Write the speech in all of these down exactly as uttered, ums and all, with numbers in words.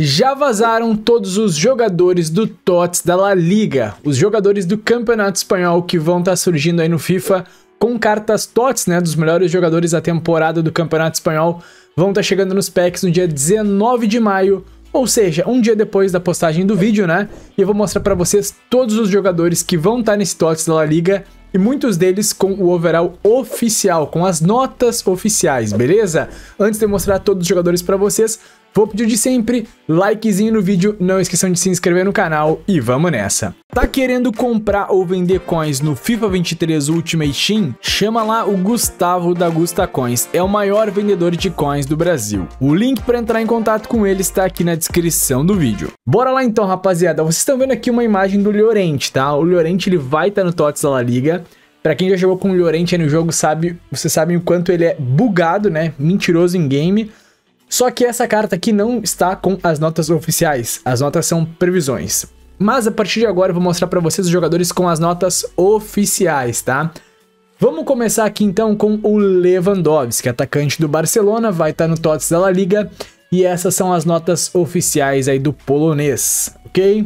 Já vazaram todos os jogadores do T O T S da La Liga, os jogadores do Campeonato Espanhol que vão estar surgindo aí no FIFA com cartas T O T S, né, dos melhores jogadores da temporada do Campeonato Espanhol, vão estar chegando nos packs no dia dezenove de maio, ou seja, um dia depois da postagem do vídeo, né, e eu vou mostrar pra vocês todos os jogadores que vão estar nesse T O T S da La Liga, e muitos deles com o overall oficial, com as notas oficiais, beleza? Antes de eu mostrar todos os jogadores pra vocês, vou pedir de sempre, likezinho no vídeo, não esqueçam de se inscrever no canal e vamos nessa. Tá querendo comprar ou vender coins no FIFA vinte e três Ultimate Team? Chama lá o Gustavo da Gusta Coins, é o maior vendedor de coins do Brasil. O link para entrar em contato com ele está aqui na descrição do vídeo. Bora lá então, rapaziada, vocês estão vendo aqui uma imagem do Llorente, tá? O Llorente ele vai estar no T O T S da La Liga. Pra quem já jogou com o Llorente aí no jogo, sabe, vocês sabem o quanto ele é bugado, né? Mentiroso em game. Só que essa carta aqui não está com as notas oficiais, as notas são previsões. Mas a partir de agora eu vou mostrar para vocês os jogadores com as notas oficiais, tá? Vamos começar aqui então com o Lewandowski, atacante do Barcelona, vai estar no T O T S da La Liga. E essas são as notas oficiais aí do polonês, ok?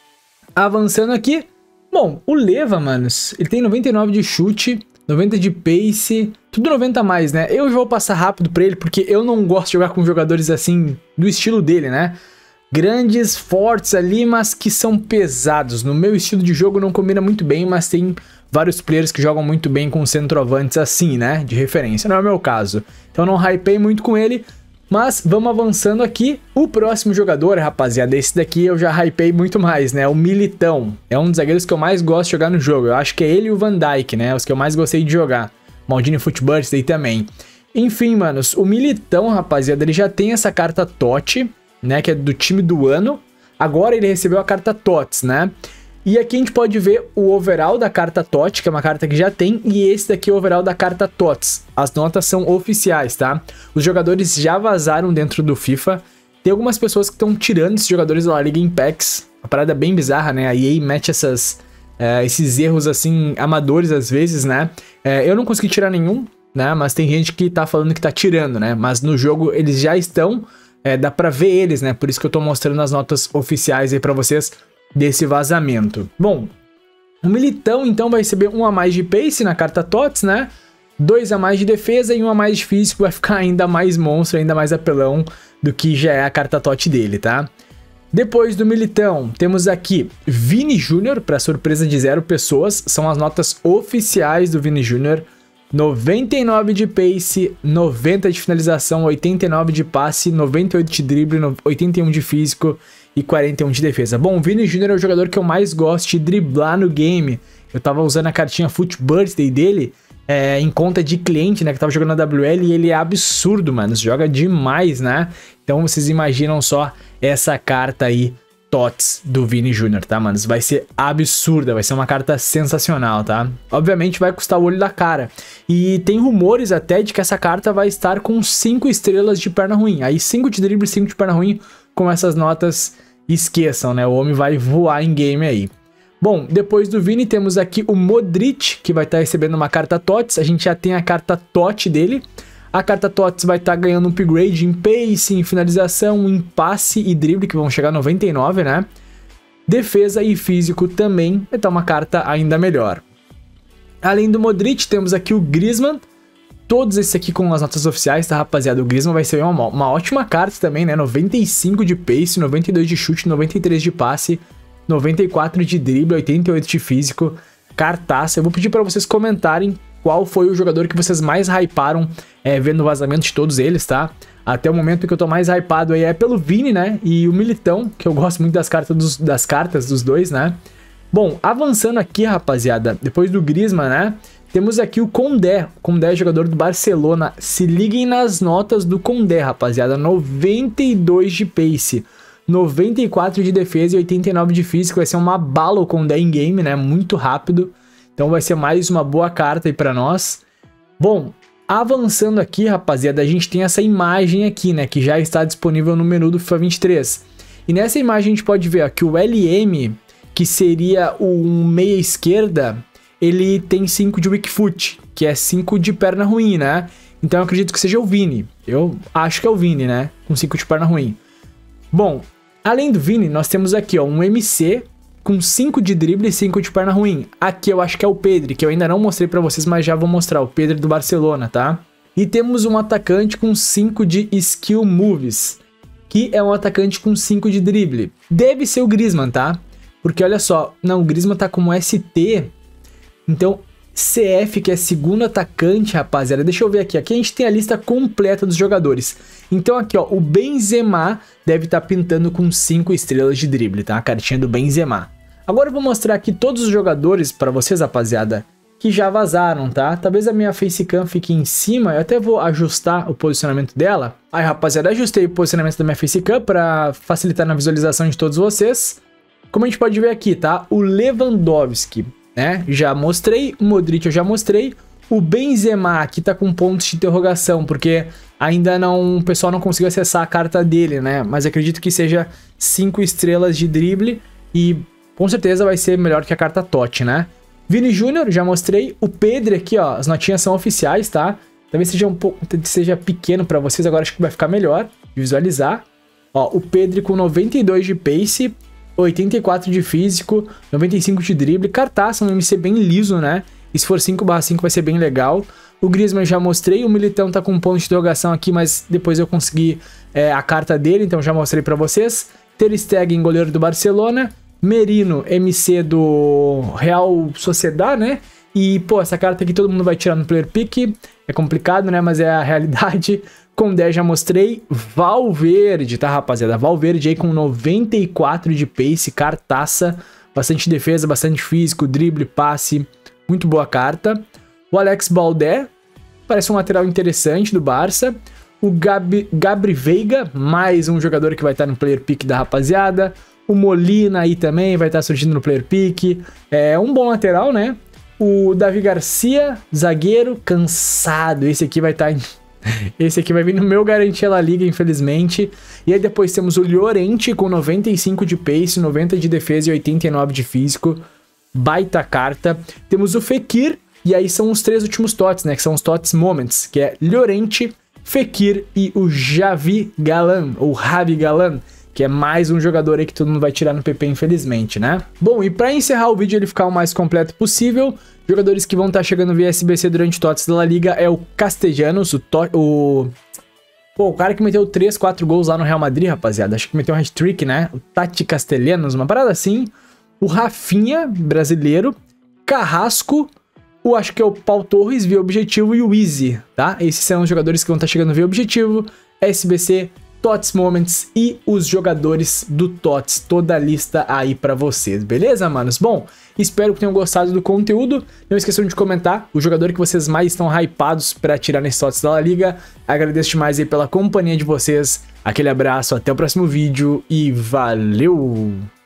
Avançando aqui, bom, o Leva, manos, ele tem noventa e nove de chute, noventa de pace, tudo noventa a mais, né? Eu já vou passar rápido pra ele, porque eu não gosto de jogar com jogadores assim, do estilo dele, né? Grandes, fortes ali, mas que são pesados. No meu estilo de jogo não combina muito bem, mas tem vários players que jogam muito bem com centroavantes assim, né? De referência, não é o meu caso. Então não hypei muito com ele, mas vamos avançando aqui. O próximo jogador, rapaziada, esse daqui eu já hypei muito mais, né? O Militão. É um dos zagueiros que eu mais gosto de jogar no jogo. Eu acho que é ele e o Van Dijk, né? Os que eu mais gostei de jogar. Maldini Footburst aí também. Enfim, manos, o Militão, rapaziada, ele já tem essa carta T O T, né? Que é do time do ano. Agora ele recebeu a carta T O T S, né? E aqui a gente pode ver o overall da carta T O T, que é uma carta que já tem, e esse daqui é o overall da carta T O T S. As notas são oficiais, tá? Os jogadores já vazaram dentro do FIFA. Tem algumas pessoas que estão tirando esses jogadores da La Liga em packs. Uma parada bem bizarra, né? A E A mete essas, uh, esses erros, assim, amadores às vezes, né? Uh, eu não consegui tirar nenhum, né? Mas tem gente que tá falando que tá tirando, né? Mas no jogo eles já estão, uh, dá pra ver eles, né? Por isso que eu tô mostrando as notas oficiais aí pra vocês desse vazamento. Bom, o Militão então vai receber um a mais de pace na carta T O T S, né? Dois a mais de defesa e um a mais de físico, vai ficar ainda mais monstro, ainda mais apelão do que já é a carta T O T dele, tá? Depois do Militão, temos aqui Vini Júnior, para surpresa de zero pessoas, são as notas oficiais do Vini Júnior. noventa e nove de pace, noventa de finalização, oitenta e nove de passe, noventa e oito de drible, oitenta e um de físico e quarenta e um de defesa. Bom, o Vini Júnior é o jogador que eu mais gosto de driblar no game. Eu tava usando a cartinha Foot Birthday dele é, em conta de cliente, né, que tava jogando na W L, e ele é absurdo, mano, joga demais, né? Então vocês imaginam só essa carta aí, T O T S do Vini Júnior, tá, mano? Vai ser absurda, vai ser uma carta sensacional, tá? Obviamente vai custar o olho da cara. E tem rumores até de que essa carta vai estar com cinco estrelas de perna ruim. Aí cinco de drible, cinco de perna ruim, com essas notas, esqueçam, né? O homem vai voar em game aí. Bom, depois do Vini temos aqui o Modric, que vai estar recebendo uma carta T O T S. A gente já tem a carta T O T dele. A carta T O T S vai estar ganhando um upgrade em pace, em finalização, em passe e drible, que vão chegar a noventa e nove, né? Defesa e físico também vai estar uma carta ainda melhor. Além do Modric, temos aqui o Griezmann. Todos esses aqui com as notas oficiais, tá, rapaziada? O Griezmann vai ser uma, uma ótima carta também, né? noventa e cinco de pace, noventa e dois de chute, noventa e três de passe, noventa e quatro de drible, oitenta e oito de físico. Cartaça. Eu vou pedir para vocês comentarem qual foi o jogador que vocês mais hyparam é, vendo o vazamento de todos eles, tá? Até o momento que eu tô mais hypado aí é pelo Vini, né? E o Militão, que eu gosto muito das cartas dos, das cartas dos dois, né? Bom, avançando aqui, rapaziada, depois do Griezmann, né? Temos aqui o Condé. O Condé é jogador do Barcelona. Se liguem nas notas do Condé, rapaziada. noventa e dois de pace, noventa e quatro de defesa e oitenta e nove de físico. Vai ser uma bala o Condé em game, né? Muito rápido. Então vai ser mais uma boa carta aí pra nós. Bom, avançando aqui, rapaziada, a gente tem essa imagem aqui, né? Que já está disponível no menu do FIFA vinte e três. E nessa imagem a gente pode ver ó, que o L M, que seria o meia esquerda, ele tem cinco de weak foot, que é cinco de perna ruim, né? Então eu acredito que seja o Vini. Eu acho que é o Vini, né? Com cinco de perna ruim. Bom, Além do Vini, nós temos aqui, ó, um M C com cinco de drible e cinco de perna ruim. Aqui eu acho que é o Pedri, que eu ainda não mostrei pra vocês, mas já vou mostrar, o Pedri do Barcelona, tá? E temos um atacante com cinco de skill moves, que é um atacante com cinco de drible. Deve ser o Griezmann, tá? Porque olha só, não, o Griezmann tá como S T, então C F, que é segundo atacante, rapaziada. Deixa eu ver aqui, aqui a gente tem a lista completa dos jogadores. Então aqui, ó, o Benzema deve estar pintando com cinco estrelas de drible, tá? A cartinha do Benzema. Agora eu vou mostrar aqui todos os jogadores pra vocês, rapaziada, que já vazaram, tá? Talvez a minha facecam fique em cima, eu até vou ajustar o posicionamento dela. Aí, rapaziada, ajustei o posicionamento da minha facecam pra facilitar na visualização de todos vocês. Como a gente pode ver aqui, tá? O Lewandowski, né? Já mostrei, o Modric eu já mostrei. O Benzema aqui tá com pontos de interrogação, porque ainda não, o pessoal não conseguiu acessar a carta dele, né? Mas acredito que seja cinco estrelas de drible e com certeza vai ser melhor que a carta Totti, né? Vini Júnior, já mostrei. O Pedri aqui, ó, as notinhas são oficiais, tá? Talvez seja um pouco, seja pequeno pra vocês, agora acho que vai ficar melhor de visualizar. Ó, o Pedri com noventa e dois de pace, oitenta e quatro de físico, noventa e cinco de drible, cartaça, um M C bem liso, né? E se for cinco barra cinco vai ser bem legal. O Griezmann já mostrei, o Militão tá com um ponto de interrogação aqui, mas depois eu consegui é, a carta dele, então já mostrei pra vocês. Ter Stegen, goleiro do Barcelona. Merino, M C do Real Sociedad, né? E, pô, essa carta aqui todo mundo vai tirar no Player Pick. É complicado, né? Mas é a realidade. Condé já mostrei. Valverde, tá, rapaziada? Valverde aí com noventa e quatro de pace, cartaça. Bastante defesa, bastante físico, drible, passe. Muito boa carta. O Alex Baldé, parece um lateral interessante do Barça. O Gabi, Gabri Veiga, mais um jogador que vai estar no Player Pick da rapaziada. O Molina aí também vai estar surgindo no Player Pick. É um bom lateral, né? O Davi Garcia, zagueiro, cansado. Esse aqui vai estar... Esse aqui vai vir no meu Garantia La Liga, infelizmente. E aí depois temos o Llorente com noventa e cinco de pace, noventa de defesa e oitenta e nove de físico. Baita carta. Temos o Fekir, e aí são os três últimos tots, né? Que são os tots Moments, que é Llorente, Fekir e o Javi Galan, ou Javi Galan, que é mais um jogador aí que todo mundo vai tirar no P P, infelizmente, né? Bom, e pra encerrar o vídeo ele ficar o mais completo possível, jogadores que vão estar chegando via S B C durante o TOTS da La Liga é o Castellanos, o... To o... Pô, o cara que meteu três, quatro gols lá no Real Madrid, rapaziada. Acho que meteu um hat-trick, né? O Tati Castellanos, uma parada assim. O Rafinha, brasileiro. Carrasco. O, acho que é o Paul Torres, via objetivo. E o Easy, tá? Esses são os jogadores que vão estar chegando via objetivo. S B C, TOTS Moments e os jogadores do TOTS. Toda a lista aí pra vocês, beleza, manos? Bom, espero que tenham gostado do conteúdo. Não esqueçam de comentar o jogador que vocês mais estão hypados pra tirar nesse TOTS da La Liga. Agradeço demais aí pela companhia de vocês. Aquele abraço, até o próximo vídeo e valeu!